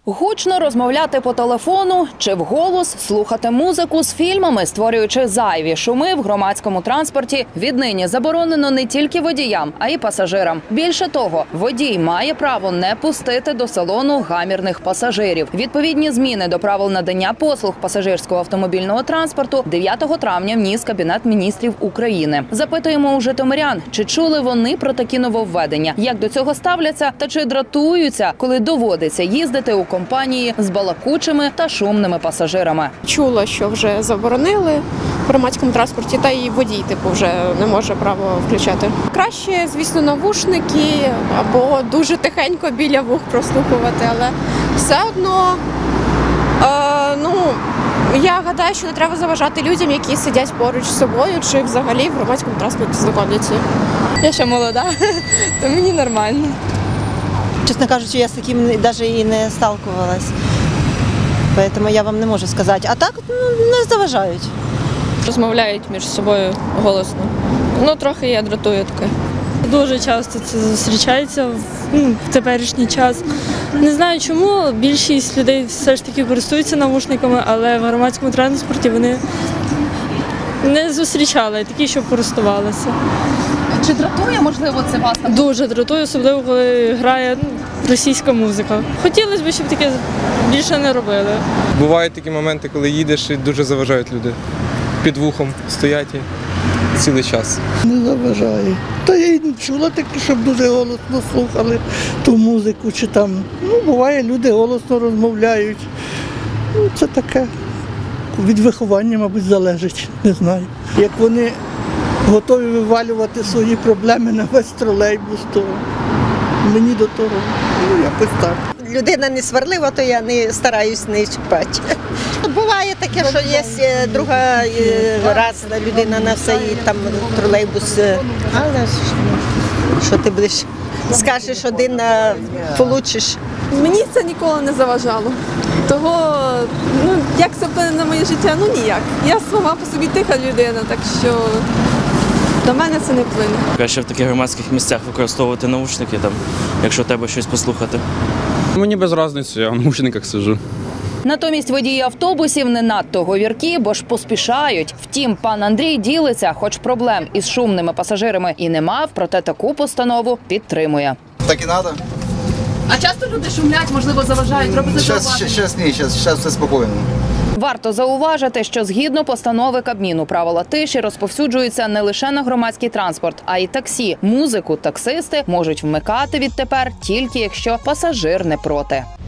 Гучно розмовляти по телефону чи вголос слухати музику з фільмами, створюючи зайві шуми в громадському транспорті, віднині заборонено не тільки водіям, а й пасажирам. Більше того, водій має право не пустити до салону гамірних пасажирів. Відповідні зміни до правил надання послуг пасажирського автомобільного транспорту 9 травня вніс Кабінет міністрів України. Запитуємо у житомирян, чи чули вони про такі нововведення, як до цього ставляться та чи дратуються, коли доводиться їздити у компанії з балакучими та шумними пасажирами. Чула, що вже заборонили в громадському транспорті, та і водій вже не може право включати. Краще, звісно, навушники або дуже тихенько біля вух прослухувати, але все одно, я гадаю, що не треба заважати людям, які сидять поруч з собою чи взагалі в громадському транспорті знаходяться. Я ще молода, то мені нормально. Чесно кажучи, я з таким навіть і не сталкувалась, тому я вам не можу сказати. А так не заважають. Розмовляють між собою голосно. Трохи я дратую таке. Дуже часто це зустрічається в теперішній час. Не знаю чому, більшість людей все ж таки користуються навушниками, але в громадському транспорті вони не зустрічали, такі, щоб користувалися. Чи дратує, можливо, це вас? Дуже дратує, особливо коли грає російська музика. Хотілося б, щоб таке більше не робили. Бувають такі моменти, коли їдеш і дуже заважають люди. Під вухом стоять і цілий час. Не заважає. Та я й не чула таке, щоб дуже голосно слухали ту музику чи там. Буває, люди голосно розмовляють. Це таке. Від виховання, мабуть, залежить, не знаю. Як вони готові вивалювати свої проблеми на весь тролейбус, то мені до того, якось так. Людина не сварлива, то я не стараюсь не чіпати. Буває таке, що є друга раз людина на все, і там тролейбус, але що ти будеш, скажеш один, а получиш. Мені це ніколи не заважало. Того, як це вплине на моє життя, ніяк. Я сама по собі тиха людина, так що до мене це не вплине. Краще в таких громадських місцях використовувати наушники, якщо треба щось послухати. Мені без різниці, я в наушниках сиджу. Натомість водії автобусів не надто говіркі, бо ж поспішають. Втім, пан Андрій ділиться, хоч проблем із шумними пасажирами і не мав, проте таку постанову підтримує. Так і треба. А часто люди шумлять, можливо, заважають? Робите зауваження? Зараз ні, зараз все спокійно. Варто зауважити, що згідно постанови Кабміну правила тиші розповсюджуються не лише на громадський транспорт, а й таксі. Музику таксисти можуть вмикати відтепер тільки якщо пасажир не проти.